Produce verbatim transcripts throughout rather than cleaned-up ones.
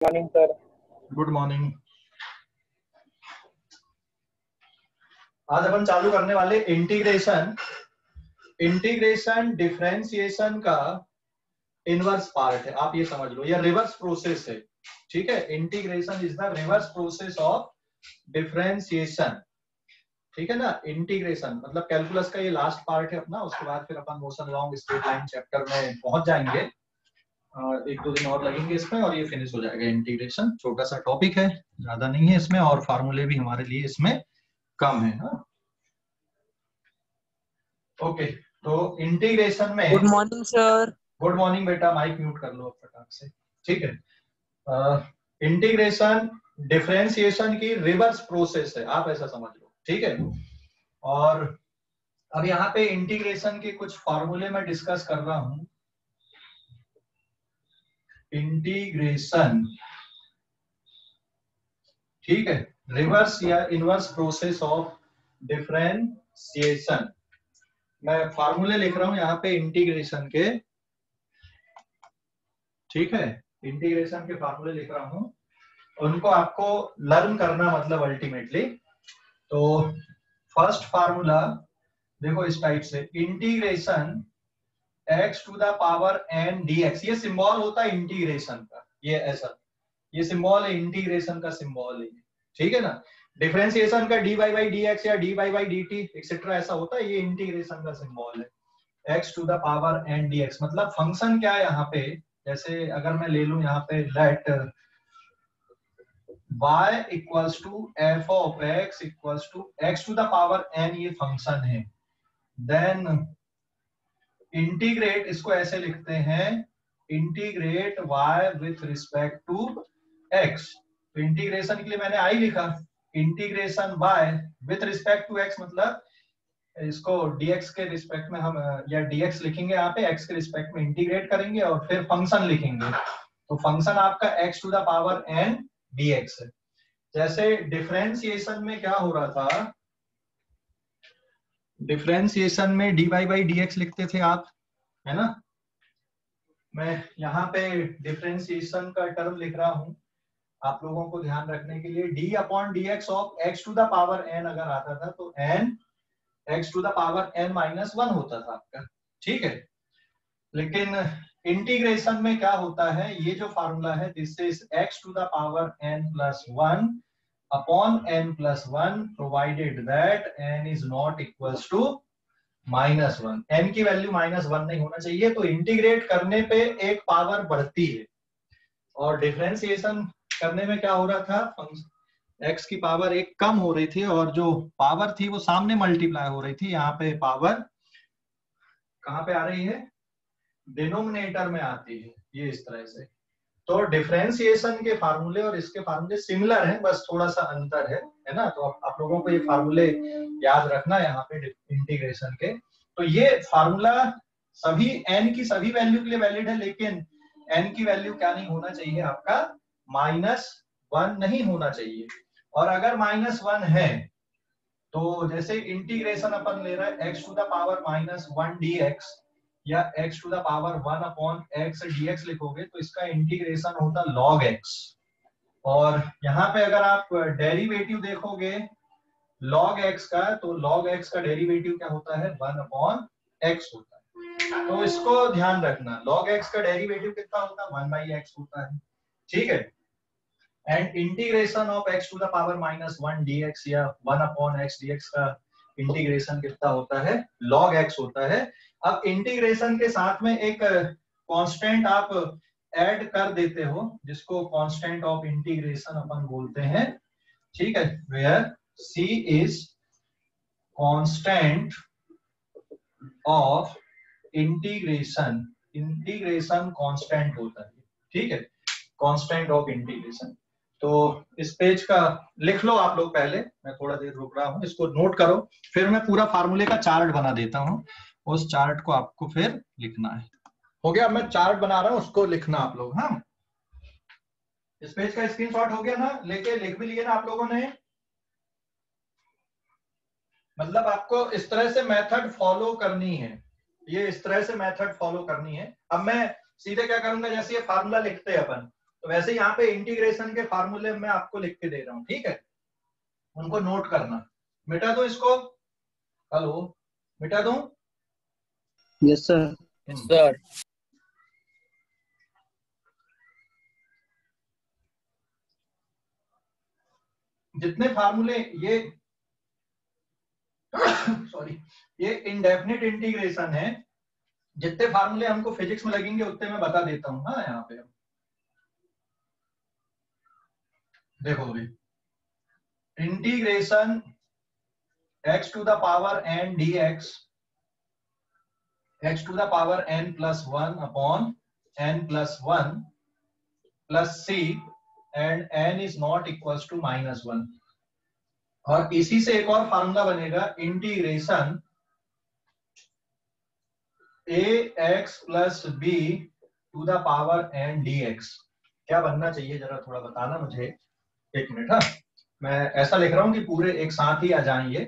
Morning sir. Good morning. आज अपन चालू करने वाले इंटीग्रेशन इंटीग्रेशन डिफरेंशिएशन का इनवर्स पार्ट है। आप ये समझ लो, यह रिवर्स प्रोसेस है। ठीक है, integration is the reverse process of differentiation. ठीक है ना। इंटीग्रेशन मतलब कैलकुलस का ये लास्ट पार्ट है अपना। उसके बाद फिर अपन motion along straight line chapter में पहुंच जाएंगे। एक दो दिन और लगेंगे इसमें और ये फिनिश हो जाएगा। इंटीग्रेशन छोटा सा टॉपिक है, ज्यादा नहीं है इसमें, और फार्मूले भी हमारे लिए इसमें कम है। हाँ? ओके, तो इंटीग्रेशन में good morning sir. Good morning बेटा, माइक म्यूट कर लो फटाक से। ठीक है, इंटीग्रेशन डिफरेंशिएशन की रिवर्स प्रोसेस है, आप ऐसा समझ लो। ठीक है, और अब यहाँ पे इंटीग्रेशन के कुछ फॉर्मूले मैं डिस्कस कर रहा हूं। इंटीग्रेशन, ठीक है, रिवर्स या इनवर्स प्रोसेस ऑफ डिफरेंशिएशन। मैं फार्मूले लिख रहा हूं यहाँ पे इंटीग्रेशन के। ठीक है, इंटीग्रेशन के फार्मूले लिख रहा हूं, उनको आपको लर्न करना मतलब अल्टीमेटली। तो फर्स्ट फार्मूला देखो इस टाइप से, integration x to the power n dx। ये सिंबल होता है इंटीग्रेशन का, ये ऐसा, ये सिंबल है इंटीग्रेशन का, सिंबल है। ठीक है ना। डिफरेंशिएशन का dy बाई dx या dy बाई dt एक्सेट्रा ऐसा होता है, ये इंटीग्रेशन का सिंबल है। x to the power n dx मतलब फंक्शन क्या है यहाँ पे, जैसे अगर मैं ले लूं यहाँ पे let y equals to F of x equals to x to the power n, ये फंक्शन है। देन इंटीग्रेट, इसको ऐसे लिखते हैं, integrate y with respect to x। तो इंटीग्रेशन के लिए मैंने i लिखा, integration y with respect to x मतलब इसको dx के रिस्पेक्ट में हम या dx लिखेंगे यहाँ पे, x के रिस्पेक्ट में इंटीग्रेट करेंगे और फिर फंक्शन लिखेंगे। तो फंक्शन आपका x to the power n dx है। जैसे डिफरेंशिएशन में क्या हो रहा था, डिफरेंशिएशन में dy बाई dx लिखते थे आप, है ना। मैं यहाँ पे डिफरेंशिएशन का टर्म लिख रहा हूं आप लोगों को ध्यान रखने के लिए। d upon D X of x to the power n अगर आता था तो n x to the power n minus one होता था आपका। ठीक है, लेकिन इंटीग्रेशन में क्या होता है, ये जो फार्मूला है, this is x to the power n plus one upon n plus one provided that n is not equals to minus one. n की वैल्यू माइनस वन नहीं होना चाहिए। तो इंटीग्रेट करने पे एक पावर बढ़ती है, और डिफरेंशिएशन करने में क्या हो रहा था, x की पावर एक कम हो रही थी और जो पावर थी वो सामने मल्टीप्लाई हो रही थी। यहाँ पे पावर कहाँ पे आ रही है, डिनोमिनेटर में आती है, ये इस तरह से। तो डिफरेंशिएशन के फार्मूले और इसके फार्मूले सिमिलर हैं, बस थोड़ा सा अंतर है, है ना। तो आप, आप लोगों को ये फार्मूले याद रखना यहाँ पे इंटीग्रेशन के। तो ये फार्मूला सभी n की सभी वैल्यू के लिए वैलिड है, लेकिन n की वैल्यू क्या नहीं होना चाहिए आपका, माइनस वन नहीं होना चाहिए। और अगर माइनस वन है तो जैसे इंटीग्रेशन अपन ले रहे हैं x to the power minus one d x या x to the power one upon x dx लिखोगे तो इसका इंटीग्रेशन होता log x। और यहाँ पे अगर आप डेरिवेटिव देखोगे log x का, तो log x का डेरिवेटिव क्या होता है, वन अपॉन x होता है। तो इसको ध्यान रखना, log x का डेरिवेटिव कितना होता है, वन बाई एक्स होता है। ठीक है, and integration of x to the power minus one dx या वन अपॉन x dx का इंटीग्रेशन कितना होता है, log x होता है। अब इंटीग्रेशन के साथ में एक कांस्टेंट आप ऐड कर देते हो, जिसको कांस्टेंट ऑफ इंटीग्रेशन अपन बोलते हैं। ठीक है, where c is constant of integration, integration constant होता है। ठीक है, कांस्टेंट ऑफ इंटीग्रेशन। तो इस पेज का लिख लो आप लोग पहले, मैं थोड़ा देर रुक रहा हूं, इसको नोट करो, फिर मैं पूरा फार्मूले का चार्ट बना देता हूं, उस चार्ट को आपको फिर लिखना है। हो गया, मैं चार्ट बना रहा हूं, उसको लिखना आप लोग। हाँ, इस पेज का स्क्रीनशॉट हो गया ना, लेके लिख भी लिए ना आप लोगों ने। मतलब आपको इस तरह से मेथड फॉलो करनी है, ये इस तरह से मेथड फॉलो करनी है। अब मैं सीधे क्या करूंगा, जैसे ये फार्मूला लिखते हैं अपन, तो वैसे यहाँ पे इंटीग्रेशन के फार्मूले मैं आपको लिख के दे रहा हूँ, ठीक है, उनको नोट करना। मिटा दो इसको, हेलो मिटा दो। Yes sir. Yes sir. जितने फार्मूले ये सॉरी ये इंडेफिनिट इंटीग्रेशन है, जितने फार्मूले हमको फिजिक्स में लगेंगे उतने मैं बता देता हूँ। हाँ यहाँ पे देखो अभी integration x to the power n dx, x to the power n plus one upon n plus one plus c and n is not equals to minus one. और इसी से एक और फार्मूला बनेगा integration a x plus b to the power n dx। क्या बनना चाहिए जरा थोड़ा बताना मुझे, एक मिनट। हाँ मैं ऐसा लिख रहा हूं कि पूरे एक साथ ही आ जाएंगे।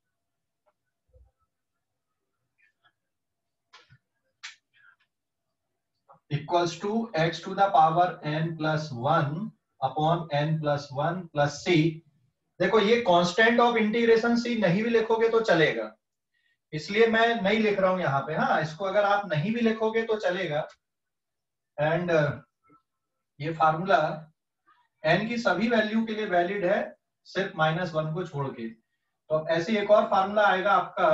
Equals to x to the power n plus one upon n plus one plus c. देखो ये कांस्टेंट ऑफ इंटीग्रेशन सी नहीं भी लिखोगे तो चलेगा, इसलिए मैं नहीं लिख रहा हूं यहाँ पे। हाँ इसको अगर आप नहीं भी लिखोगे तो चलेगा। एंड ये फार्मूला n की सभी वैल्यू के लिए वैलिड है, सिर्फ माइनस वन को छोड़ के। तो ऐसे एक और फार्मूला आएगा आपका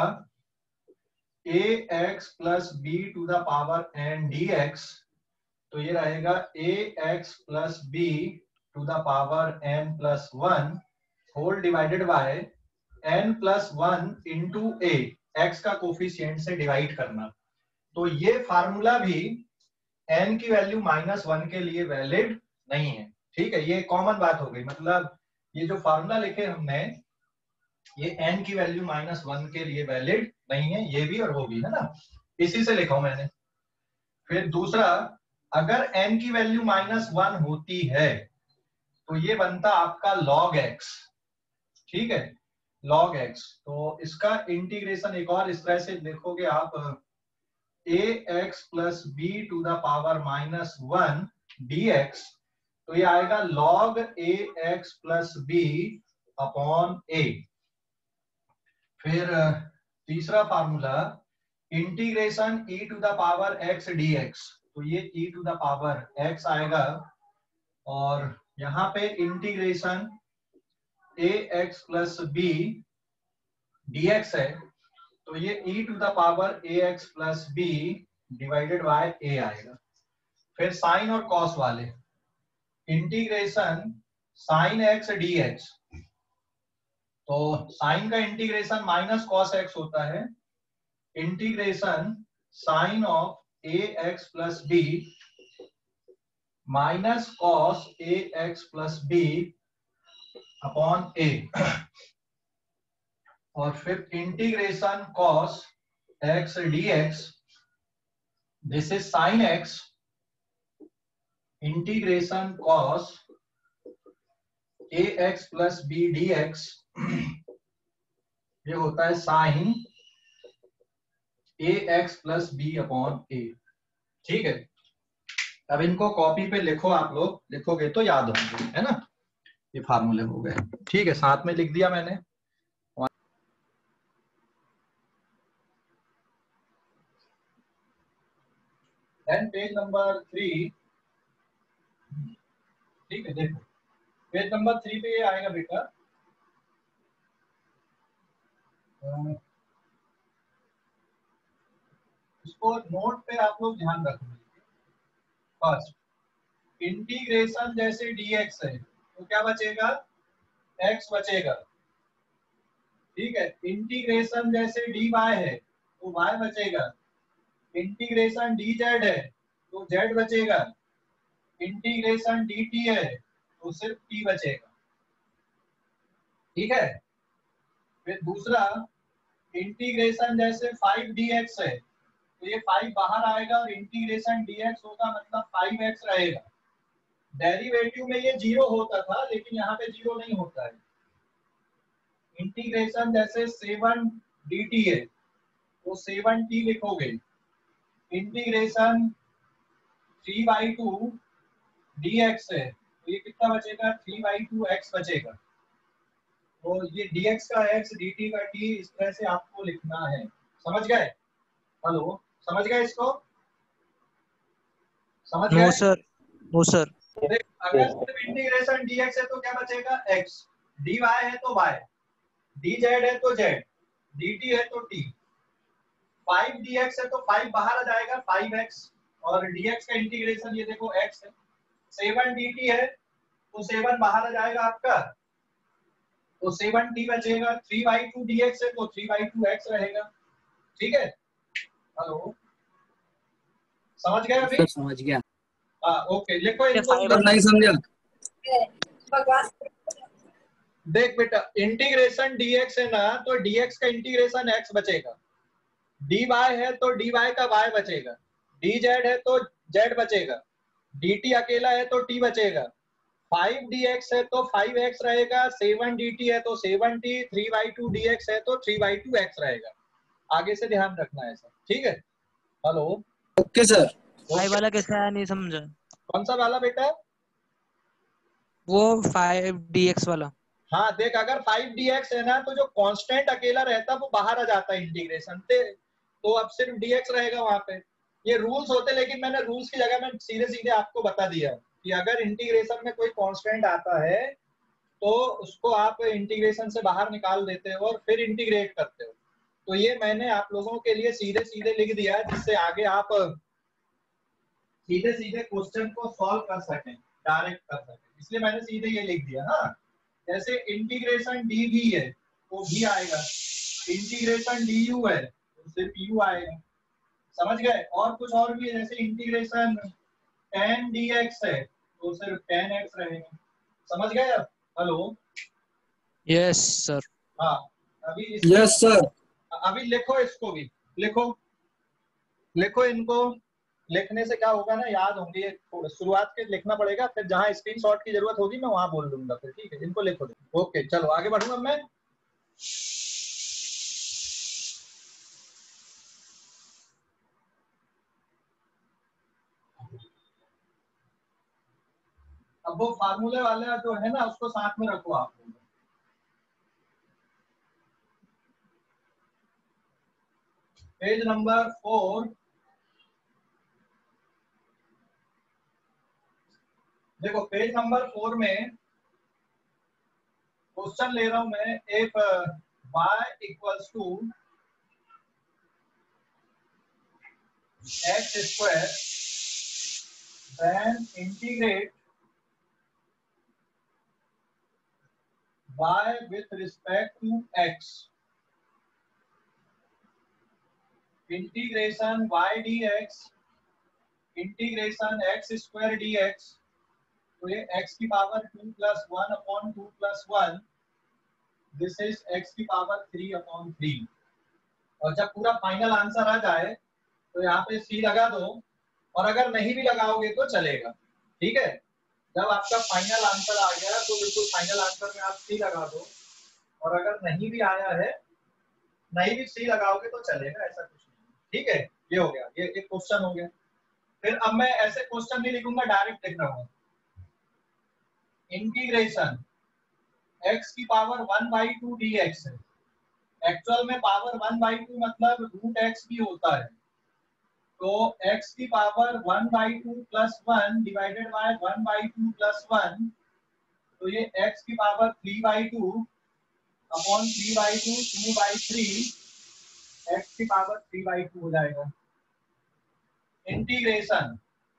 a x plus b to the power n dx। तो ये रहेगा a x plus b to the power n plus one whole divided by n plus one into a, x का कोफिशिएंट से डिवाइड करना। तो ये फार्मूला भी n की वैल्यू माइनस वन के लिए वैलिड नहीं है, ठीक है। ये कॉमन बात हो गई, मतलब ये जो फार्मूला लिखे हमने ये n की वैल्यू माइनस वन के लिए वैलिड नहीं है, ये भी और वो भी, है ना, इसी से लिखा हूं मैंने। फिर दूसरा, अगर n की वैल्यू माइनस वन होती है तो ये बनता आपका log x, ठीक है, log x। तो इसका इंटीग्रेशन एक और इस तरह से लिखोगे आप, a x plus b to the power minus one dx। तो ये आएगा log a x plus b upon a. फिर तीसरा formula integration e to the power x dx। तो ये e to the power x आएगा, और यहाँ पे integration a x plus b dx है, तो ये e to the power a x plus b divided by a आएगा। फिर साइन और कॉस वाले इंटीग्रेशन साइन एक्स dx। तो साइन का इंटीग्रेशन माइनस कॉस एक्स होता है, integration sine of a x plus b minus cos a x plus b upon a. और फिर integration cos x dx, this is sine x, integration cos a x plus b dx, ये होता है sine a x plus b upon a, ठीक है। अब इनको copy पे लिखो, आप लोग लिखोगे तो याद होंगे, है ना। ये फार्मूले हो गए, ठीक है, साथ में लिख दिया मैंने। देन पेज नंबर थ्री, ठीक है, देखो पेज नंबर थ्री पे ये आएगा बेटा। इसको नोट पे आप लोग ध्यान रखना। फर्स्ट इंटीग्रेशन जैसे dx है तो क्या बचेगा, x बचेगा, ठीक है। इंटीग्रेशन जैसे dy है तो y बचेगा, इंटीग्रेशन dz है तो z बचेगा, इंटीग्रेशन dt है तो सिर्फ t बचेगा, ठीक है। फिर दूसरा इंटीग्रेशन जैसे फाइव dx है तो ये फाइव बाहर आएगा और इंटीग्रेशन dx होगा, मतलब फाइव एक्स रहेगा। डेरिवेटिव में ये जीरो होता था, लेकिन यहाँ पे जीरो नहीं होता है। इंटीग्रेशन जैसे सेवन dt है तो सेवन t लिखोगे, integration three by two dx है तो ये कितना बचेगा, थ्री बाई टू एक्स बचेगा। तो ये dx का x dt का t इस तरह से आपको लिखना है। समझ गए? हेलो, समझ गए इसको? समझ नो गए? Sir, no sir. देख, अगर सिर्फ इंटीग्रेशन dx है तो क्या बचेगा, x, dy है तो y, dz है तो z, dt है तो t, फाइव dx है तो फाइव बाहर आ जाएगा, फाइव एक्स, और dx का इंटीग्रेशन ये देखो x है, सेवन dt है तो सेवन बाहर आ जाएगा आपका, तो सेवन t बचेगा, थ्री बाई टू dx है तो थ्री बाई टू एक्स रहेगा। ठीक है? हेलो, समझ गए अभी? समझ गया। हाँ, ओके, लिखो इनको। नहीं समझा। देख बेटा, इंटीग्रेशन dx है ना, तो dx का इंटीग्रेशन x बचेगा, dy है तो dy का y बचेगा, dz है तो z बचेगा, dt अकेला है तो t बचेगा, फाइव dx है तो फाइव एक्स रहेगा, सेवन dt है तो seven t, three by two dx है तो थ्री बाई टू एक्स रहेगा। आगे से ध्यान रखना है सर, ठीक है? Hello, okay sir. फाइव वाला कैसे आया, नहीं समझा। कौन सा वाला बेटा? वो फाइव डी एक्स वाला। हाँ देख, अगर फाइव dx है ना तो जो कांस्टेंट अकेला रहता है वो बाहर आ जाता है इंटीग्रेशन से, तो अब सिर्फ dx रहेगा वहां पे। ये रूल्स होते, लेकिन मैंने रूल्स की जगह में सीधे सीधे आपको बता दिया कि अगर इंटीग्रेशन में कोई कांस्टेंट आता है तो उसको आप इंटीग्रेशन से बाहर निकाल देते हो और फिर इंटीग्रेट करते हो। तो ये मैंने आप लोगों के लिए सीधे सीधे लिख दिया, जिससे आगे आप सीधे सीधे क्वेश्चन को सॉल्व कर सकें, डायरेक्ट कर सकें, इसलिए मैंने सीधे ये लिख दिया। हाँ, जैसे इंटीग्रेशन डी भी है तो भी आएगा, इंटीग्रेशन डी यू है तो सिर्फ यू आएगा। समझ गए? और कुछ और भी है, जैसे इंटीग्रेशन टेन डी एक्स है तो सिर्फ टेन एक्स रहेगा। समझ गए अब? Hello, yes sir. हाँ, अभी यस सर। अभी लिखो, इसको भी लिखो, लिखो इनको। लिखने से क्या होगा ना, याद होंगे, शुरुआत के लिखना पड़ेगा, फिर जहां स्क्रीनशॉट की जरूरत होगी मैं वहां बोल दूंगा फिर। ठीक है, इनको लिखो। ओके, चलो आगे बढ़ूंगा मैं। अब वो फार्मूले वाला जो है ना, उसको साथ में रखो आप। पेज नंबर फोर, देखो पेज नंबर फोर में क्वेश्चन ले रहा हूं मैं। If y equals to x square then integrate y with respect to x, integration y dx integration x square dx, तो ये x की power two plus one upon two plus one, this is x की power three upon three. और जब पूरा final answer आ जाए तो यहाँ पे सी लगा दो, और अगर नहीं भी लगाओगे तो चलेगा। ठीक है, जब आपका फाइनल आंसर आ गया तो बिल्कुल फाइनल आंसर में आप सी लगा दो, और अगर नहीं भी आया है, नहीं भी सी लगाओगे तो चलेगा, ऐसा कुछ नहीं। ठीक है, ये हो गया, ये एक क्वेश्चन हो गया। फिर अब मैं ऐसे क्वेश्चन नहीं लिखूंगा, डायरेक्ट लिख रहा हूँ। इंटीग्रेशन x की power one by two d x है। एक्चुअल में पावर वन बाई टू मतलब रूट एक्स भी होता है, तो x की power one by two plus one divided by one by two plus one, तो ये x की power three by two upon three by two, two by three, x की पावर थ्री बाई टू हो जाएगा। Integration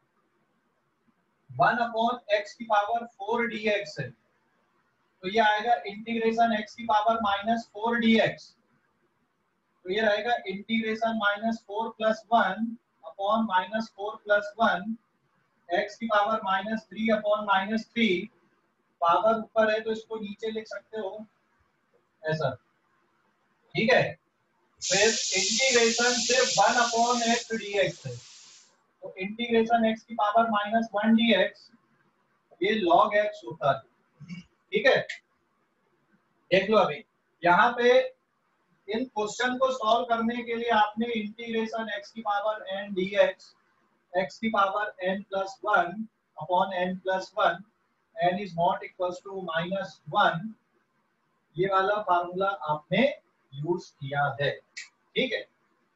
one upon x की power four d x है, तो ये आएगा इंटीग्रेशन x की power minus four d x, तो ये रहेगा integration minus four plus one upon minus four plus one, x की power minus three upon minus three, power ऊपर है तो इसको नीचे लिख सकते हो ऐसा। ठीक है, फिर इंटीग्रेशन सिर्फ one upon x d x है, तो इंटीग्रेशन एक्स की power minus one d x, ये लॉग एक्स होता है। ठीक है, देख लो अभी यहाँ पे इन क्वेश्चन को सॉल्व करने के लिए आपने इंटीग्रेशन x की पावर n dx, x की power n plus one upon n plus one, n is not equal to minus one, ये वाला फार्मूला आपने यूज किया है, ठीक है।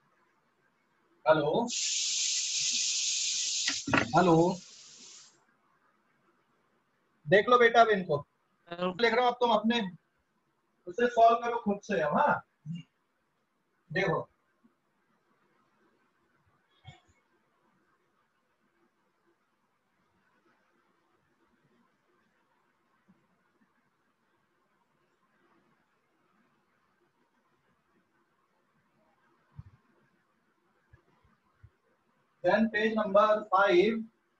हेलो हेलो, देख लो बेटा अब इनको लिख रहा हूं, अब तुम अपने उसे सॉल्व करो खुद से। अब हाँ देखो, then page number five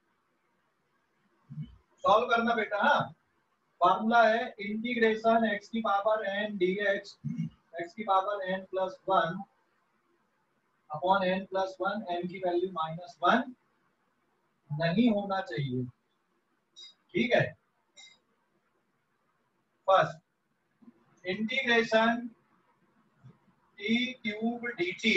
solve करना बेटा। हाँ, फार्मूला है इंटीग्रेशन एक्स की power n d x, x की power n plus one upon n plus one, n की वैल्यू माइनस वन नहीं होना चाहिए, ठीक है। First integration t cube d t,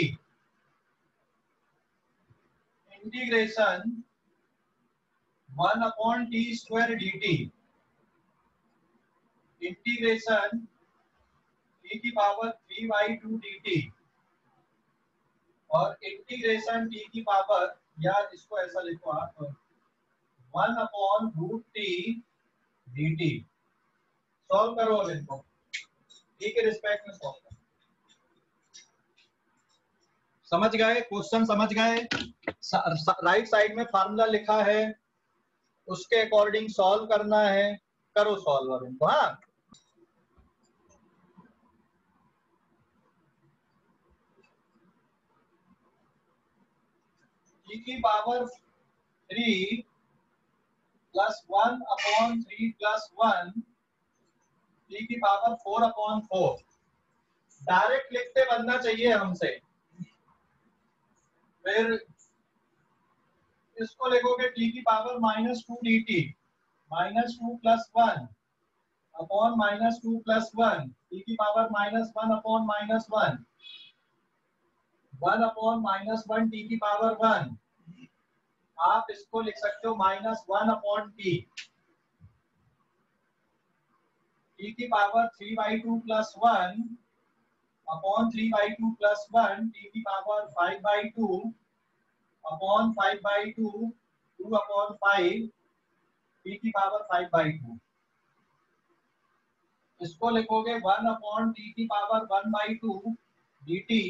integration one upon t square d t, integration t की power three by two d t, और integration t की power, या इसको ऐसा लिखो आप, one upon root t d t. Solve करो अब इनको, टी के रिस्पेक्ट में सॉल्व करो। समझ गए क्वेश्चन, समझ गए? राइट साइड में फार्मूला लिखा है, उसके अकॉर्डिंग सॉल्व करना है। करो सॉल्व अब इनको। हाँ, टी की power three plus one upon three plus one, t की power four upon four. Direct लिखते बनना चाहिए हमसे। फिर इसको लिखोगे टी की power minus two d t, minus two plus one upon minus two plus one, t की power minus one upon minus one, one upon minus one t की पावर वन। आप इसको लिख सकते हो minus one upon t, t की power three by two plus one upon three by two plus one, t की power five by two upon five by two, two upon five, t की power five by two. इसको लिखोगे one upon t की power one by two d t.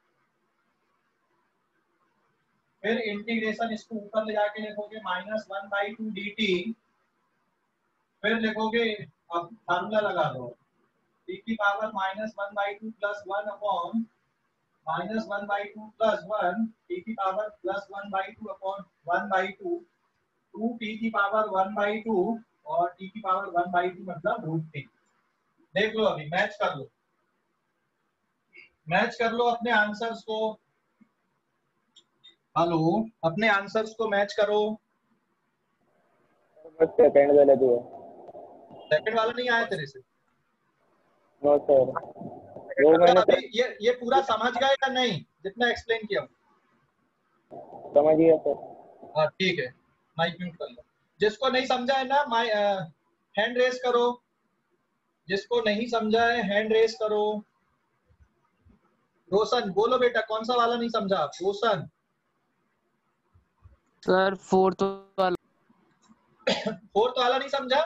फिर integration इसको ऊपर ले जाके लिखोगे minus one by two d t. फिर लिखोगे, अब फार्मूला लगा दो, टी की power minus one by two plus one upon minus one by two plus one, t की power plus one by two upon one by two, two t की power one by two और t की power one by two मतलब root t. देख लो, अभी match कर लो, match कर लो अपने आंसर्स को। हेलो, अपने आंसर्स को मैच करो। सेकंड वाला जो है, सेकंड वाला नहीं आया तेरे से? नो सर, वो मैंने अभी ये ये पूरा समझ गए या नहीं, जितना एक्सप्लेन किया? समझ गया सर। हाँ ठीक है, माइक म्यूट कर लो। जिसको नहीं समझा है ना, माइ हैंड रेस करो। जिसको नहीं समझा है हैंड रेस करो। रोशन बोलो बेटा, कौन सा वाला नहीं समझा आप? रोशन सर फोर्थ वाला। फोर्थ वाला नहीं समझा?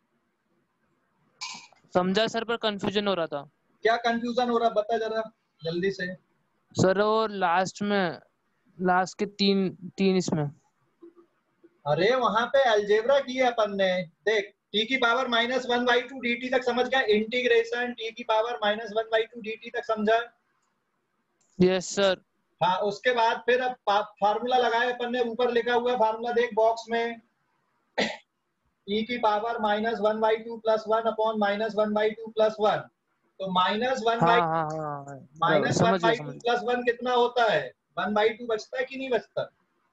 समझा सर, पर कंफ्यूजन हो रहा था। क्या कंफ्यूजन हो रहा, बता जरा जल्दी से। सर वो लास्ट में, लास्ट के तीन तीन इसमें। अरे वहां पे अलजेब्रा की है अपन ने। देख, टी की power minus one by two d t तक समझ गया? इंटीग्रेशन टी की power minus one by two d t तक समझा? Yes sir. हाँ, उसके बाद फिर अब फार्मूला लगाए अपन ने, ऊपर लिखा हुआ फार्मूला देख बॉक्स में, टी की power minus one by two plus one upon minus one by two plus one. तो minus one by minus one by two plus one कितना होता है? वन बाई टू बचता है कि नहीं बचता?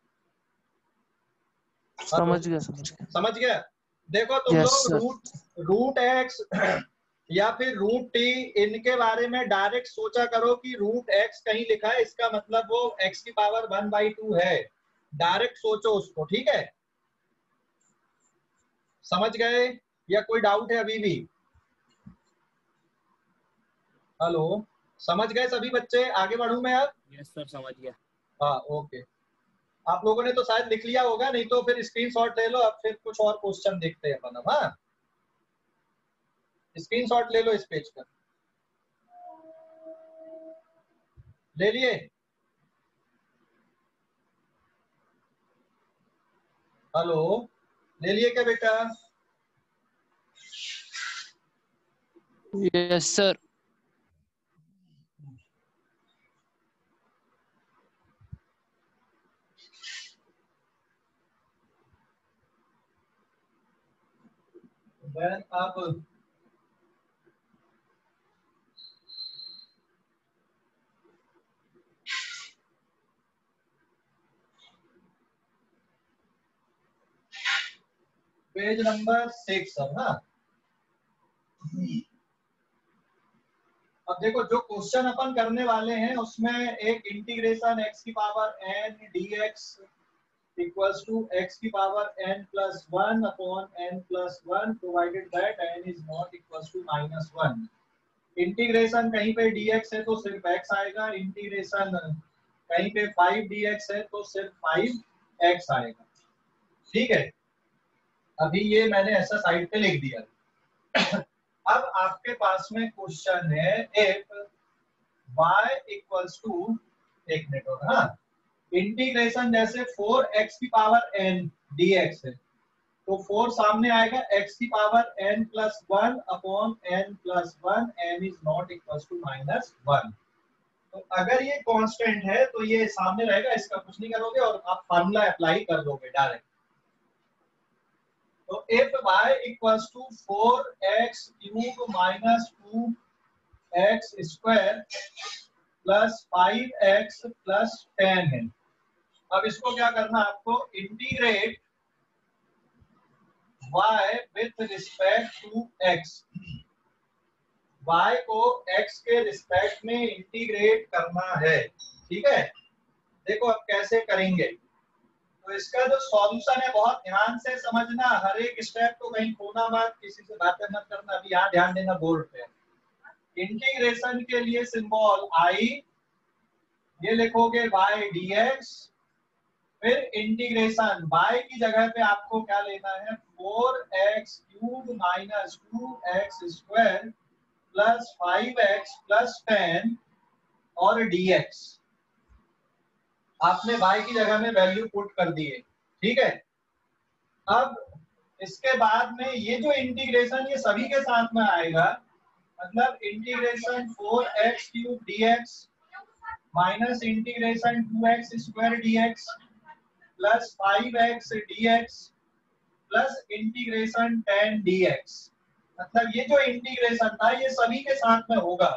समझ गया समझ गया समझ गया। देखो तुम yes, लोग रूट रूट एक्स या फिर रूट टी, इनके बारे में डायरेक्ट सोचा करो कि रूट एक्स कहीं लिखा है, इसका मतलब वो एक्स की पावर वन बाई टू है। डायरेक्ट सोचो उसको, ठीक है? समझ गए या कोई डाउट है अभी भी? हेलो, समझ गए सभी बच्चे? आगे बढ़ूं मैं अब? यस सर, समझ गया। हाँ ओके। आप लोगों ने तो शायद लिख लिया होगा, नहीं तो फिर स्क्रीनशॉट ले लो। अब फिर कुछ और क्वेश्चन देखते हैं अपन। अब हाँ, स्क्रीनशॉट ले लो इस पेज का। ले लिए? हेलो, ले लिए क्या बेटा? Yes sir. देन आप पेज नंबर सिक्स। अब हाँ, अब देखो जो क्वेश्चन अपन करने वाले हैं उसमें एक इंटीग्रेशन x की power n dx equals to x की power n plus one upon n plus one provided that n is not equals to minus one. Integration कहीं पे dx है तो सिर्फ x आएगा, इंटीग्रेशन कहीं पे फाइव dx है तो सिर्फ फाइव x आएगा। ठीक है, अभी ये मैंने ऐसा साइड पे लिख दिया। अब आपके पास में क्वेश्चन है इफ y इक्वल्स टू, एक मिनट और, हाँ, इंटीग्रेशन जैसे फोर एक्स की पावर n dx है तो फोर सामने आएगा, x की power n plus one upon n plus one, n is not equals to minus one. तो अगर ये कांस्टेंट है तो ये सामने रहेगा, इसका कुछ नहीं करोगे और आप फार्मूला अप्लाई कर दोगे डायरेक्ट। तो if y equals to four x cube minus two x square plus five x plus ten है। अब इसको क्या करना आपको, integrate y with respect to x। y को x के रिस्पेक्ट में इंटीग्रेट करना है। ठीक है, देखो अब कैसे करेंगे। तो इसका जो सॉल्यूशन है बहुत ध्यान से समझना, हर एक स्टेप को कहीं खोना मत, किसी से बातें मत करना। अभी यहाँ ध्यान देना बोर्ड पे। इंटीग्रेशन के लिए सिंबल i, ये लिखोगे y dx, फिर इंटीग्रेशन y की जगह पे आपको क्या लेना है, four x cube minus two x square plus five x plus ten और dx। आपने y की जगह में वैल्यू पुट कर दिए। ठीक है, अब इसके बाद में ये जो इंटीग्रेशन ये सभी के साथ में आएगा, मतलब integration four x cube dx minus integration two x square dx plus five x dx plus integration ten dx। मतलब ये जो इंटीग्रेशन था ये सभी के साथ में होगा,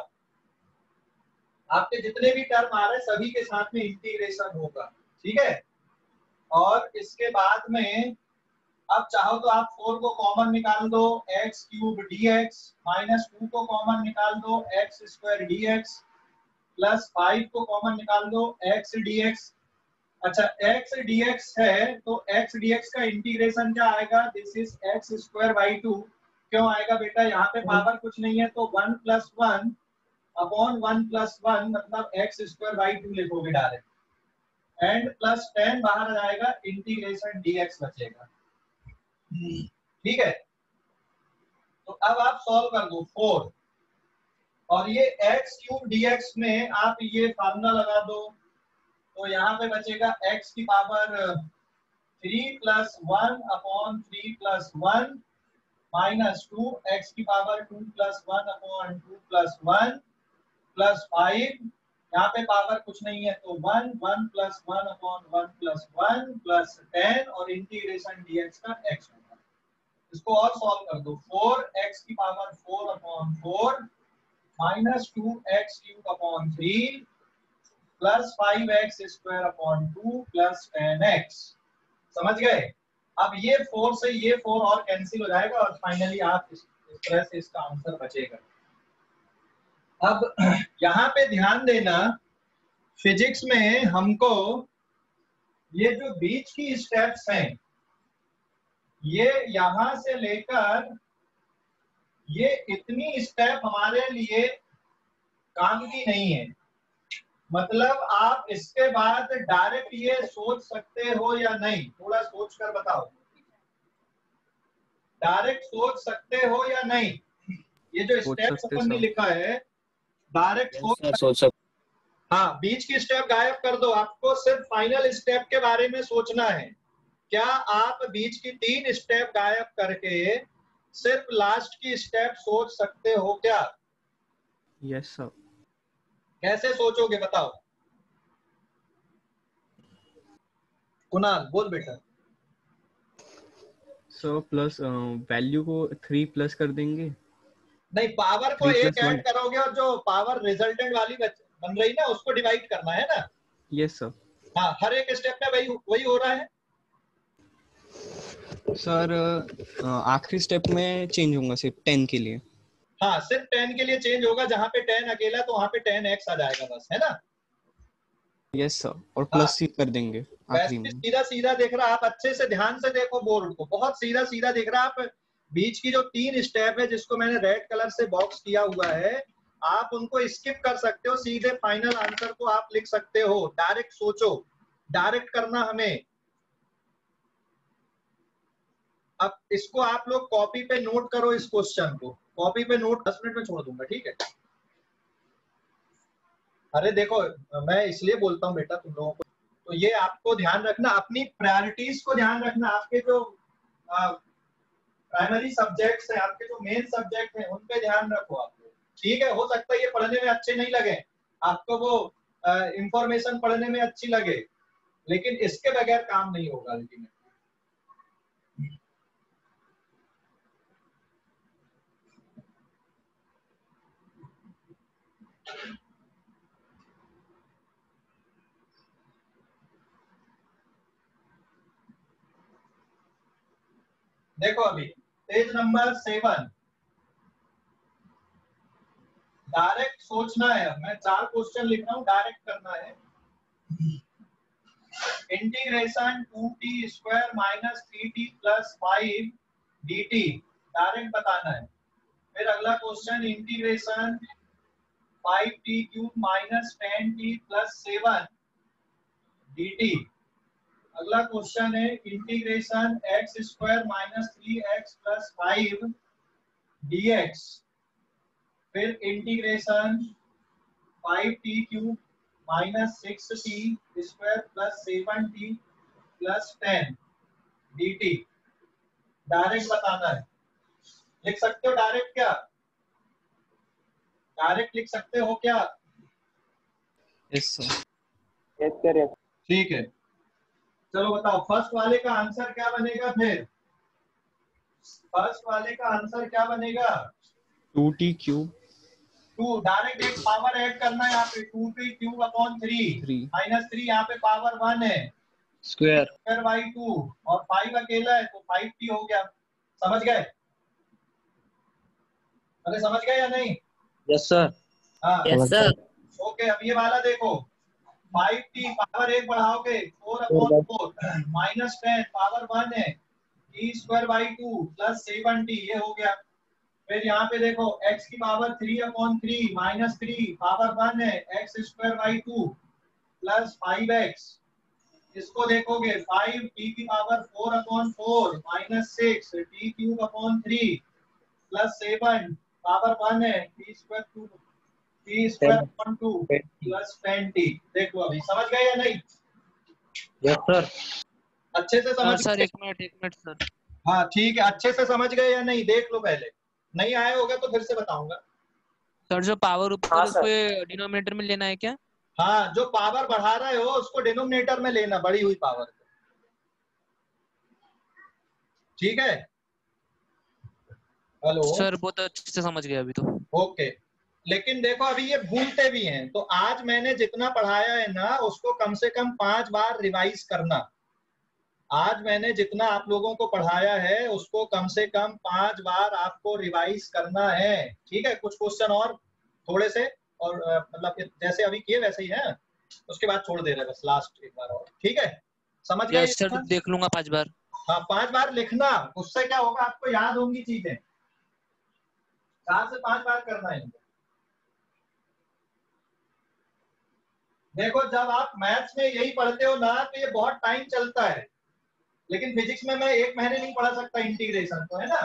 आपके जितने भी टर्म आ रहे हैं सभी के साथ में इंटीग्रेशन होगा। ठीक है, और इसके बाद में अब चाहो तो आप फोर को कॉमन निकाल दो, x cube dx minus two को कॉमन निकाल दो, x square dx plus five को कॉमन निकाल दो, x dx। अच्छा, x dx है तो x dx का इंटीग्रेशन क्या आएगा, this is x square by two. क्यों आएगा बेटा, यहाँ पे पावर कुछ नहीं है तो one plus one upon one plus one, मतलब एक्स स्क्वायर बाई टू लिखोगे डायरेक्ट, एंड प्लस टेन बाहर आ जाएगा, इंटीग्रेशन dx बचेगा। ठीक है, तो अब आप सॉल्व कर दो फोर, और ये x क्यूब dx में आप ये फार्मूला लगा दो, तो यहाँ पे बचेगा x की power three plus one upon three plus one minus two, x की power two plus one upon two plus one plus five, यहाँ पे पावर कुछ नहीं है तो one, one plus one upon one plus one plus ten और integration dx का x होगा। इसको और सॉल्व कर दो, फोर एक्स की power four upon four minus two x cube upon three plus five x square upon two plus ten x. समझ गए? अब ये फोर से ये फोर और कैंसिल हो जाएगा और फाइनली आप इस तरह से इसका आंसर बचेगा। अब यहाँ पे ध्यान देना, फिजिक्स में हमको ये जो बीच की स्टेप्स हैं ये यहां से लेकर ये इतनी स्टेप हमारे लिए काम की नहीं है। मतलब आप इसके बाद डायरेक्ट ये सोच सकते हो या नहीं, थोड़ा सोच कर बताओ। डायरेक्ट सोच सकते हो या नहीं? ये जो स्टेप अपन ने लिखा है डायरेक्ट सोच सोच सकते। हाँ, बीच की स्टेप गायब कर दो, आपको सिर्फ फाइनल स्टेप के बारे में सोचना है। क्या आप बीच की तीन स्टेप गायब करके सिर्फ लास्ट की स्टेप सोच सकते हो क्या? Yes sir. कैसे सोचोगे बताओ? कुणाल बोल बेटा। सो प्लस वैल्यू को थ्री प्लस कर देंगे। नहीं, पावर को Three एक plus one. ऐड करोगे और जो पावर रिजल्टेंट वाली बच- बन रही ना उसको डिवाइड करना है ना। Yes sir. हाँ, हर एक स्टेप में वही वही हो रहा है। सर आखिरी स्टेप में चेंज होगा सिर्फ टेन के लिए। हाँ, सिर्फ टेन के लिए चेंज होगा, जहाँ पे टेन अकेला तो वहाँ पे टेन एक्स आ जाएगा बस, है ना। यस सर, और हाँ, प्लस सी कर देंगे आखिरी वैसे में। सीधा सीधा दिख रहा, आप अच्छे से ध्यान से देखो बोर्ड को, बहुत सीधा सीधा दिख रहा। आप बीच की जो तीन स्टेप है जिसको मैंने रेड कलर से बॉक्स किया हुआ है, आप उनको स्किप कर सकते हो, सीधे फाइनल आंसर को आप लिख सकते हो। डायरेक्ट सोचो, डायरेक्ट करना हमें। अब इसको आप लोग कॉपी पे नोट करो, इस क्वेश्चन को कॉपी पे नोट, दस मिनट में छोड़ दूंगा, ठीक है। अरे देखो, मैं इसलिए बोलता हूँ बेटा तुम लोगों को, तो ये आपको ध्यान रखना, अपनी प्रायोरिटीज को ध्यान रखना। आपके जो प्राइमरी सब्जेक्ट्स हैं, आपके जो मेन सब्जेक्ट हैं, उन पे ध्यान रखो आप लोग, ठीक है। हो सकता है ये पढ़ने में अच्छे नहीं लगे आपको, वो इंफॉर्मेशन पढ़ने में अच्छी लगे, लेकिन इसके बगैर काम नहीं होगा अल्टीमेटली। देखो अभी पेज नंबर सेवन, डायरेक्ट सोचना है। मैं चार क्वेश्चन लिख रहा हूँ, डायरेक्ट करना है। Integration two t square minus three t plus five d t, direct बताना है। फिर अगला question, integration five t cube minus ten t plus seven d t. अगला क्वेश्चन है integration x square minus three x plus five d x. फिर integration five t cube minus six t square plus seven t plus ten d t. Direct बताना है। लिख सकते हो direct क्या? Direct लिख सकते हो क्या? Yes sir. Yes sir, yes. ठीक है, चलो बताओ फर्स्ट वाले का आंसर क्या बनेगा। फिर फर्स्ट वाले का आंसर क्या बनेगा? Two t cube, two, direct एक पावर ऐड करना है यहाँ पे, two t cube upon three three minus three, यहाँ पे पावर वन है, स्क्वायर स्क्वायर बाई टू, और फाइव अकेला है तो फाइव टी हो गया। समझ गए? अरे समझ गए या नहीं? Yes sir. हाँ यस सर। ओके, अब ये वाला देखो, फाइव टी पावर एक बढ़ाओगे four upon four minus ten power one है, t square by two plus seven t, ये हो गया। फिर यहाँ पे देखो x की power three upon three minus three power one है, x square by two plus five x. इसको देखोगे फाइव टी की power four upon four minus six T cube upon three plus seven power one है, t square two t square upon two plus ten t. देख लो अभी समझ गए या नहीं? Yes sir. अच्छे से समझ सर गए? एक मिनट एक मिनट सर। हाँ ठीक है, अच्छे से समझ गए या नहीं देख लो पहले, नहीं आए होगा तो फिर से बताऊंगा। सर जो पावर ऊपर हाँ, उसको डिनोमिनेटर में लेना है क्या? हाँ, जो पावर बढ़ा रहे हो उसको डिनोमिनेटर में लेना, बढ़ी हुई पावर को, ठीक है। हेलो सर बहुत अच्छे से समझ गया अभी तो। ओके, लेकिन देखो अभी ये भूलते भी हैं, तो आज मैंने जितना पढ़ाया है ना उसको कम से कम पांच बार रिवाइज करना। आज मैंने जितना आप लोगों को पढ़ाया है उसको कम से कम पांच बार आपको रिवाइज करना है, ठीक है। कुछ क्वेश्चन और थोड़े से, और मतलब जैसे अभी किए वैसे ही है, उसके बाद छोड़ दे रहे बस लास्ट एक बार और, ठीक है। समझ गए? यस सर, देख लूंगा पांच बार। हाँ पांच बार लिखना, उससे क्या होगा आपको याद होंगी चीजें। चार से पांच बार करना है। देखो जब आप मैथ्स में यही पढ़ते हो ना तो ये बहुत टाइम चलता है, लेकिन फिजिक्स में मैं एक महीने नहीं पढ़ा सकता इंटीग्रेशन को, है ना।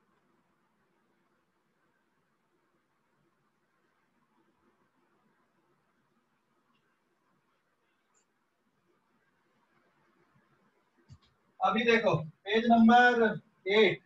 अभी देखो पेज नंबर एट,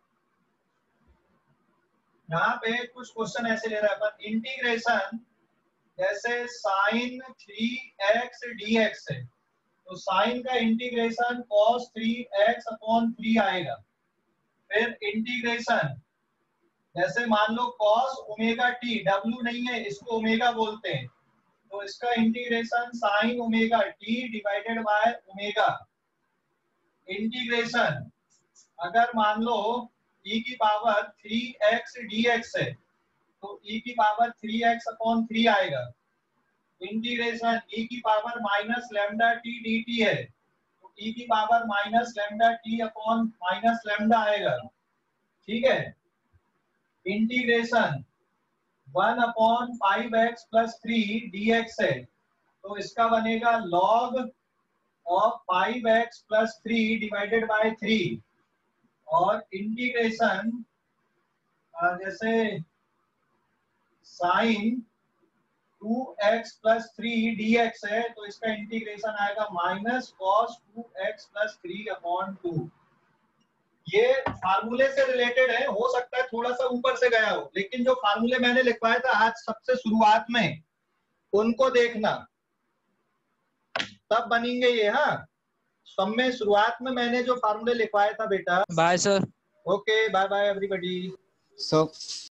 यहाँ पे कुछ क्वेश्चन ऐसे ले रहा है पर इंटीग्रेशन जैसे sine three x d x है, तो साइन का integration cos three x upon three आएगा। फिर इंटीग्रेशन जैसे मान लो cos ओमेगा टी, w नहीं है इसको ओमेगा बोलते हैं, तो इसका integration sine omega t divided by omega. Integration अगर मान लो e की power three x d x है, तो e की power three x upon three आएगा। इंटीग्रेशन e की power minus lambda t d t है, तो e की power minus lambda t upon minus lambda आएगा। ठीक है। Integration one upon five x plus three d x है, तो इसका बनेगा log of five x plus three divided by three. और इंटीग्रेशन जैसे sine two x plus three d x है, तो इसका इंटीग्रेशन आएगा minus cos two x plus three upon two. ये फार्मूले से रिलेटेड है, हो सकता है थोड़ा सा ऊपर से गया हो, लेकिन जो फार्मूले मैंने लिखवाया था आज सबसे शुरुआत में उनको देखना, तब बनेंगे ये। हाँ सब में शुरुआत में मैंने जो फार्मूले लिखवाया था बेटा। Bye sir. Okay bye bye everybody. Sir